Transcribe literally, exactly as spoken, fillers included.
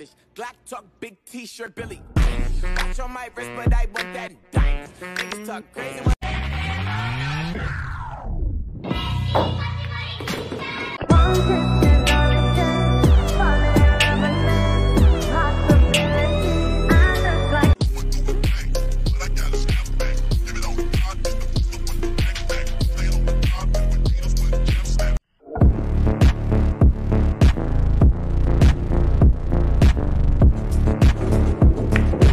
stylish. Glock talk, big t-shirt, Billy. Watch on my wrist, but I want that dime. Niggas talk crazy.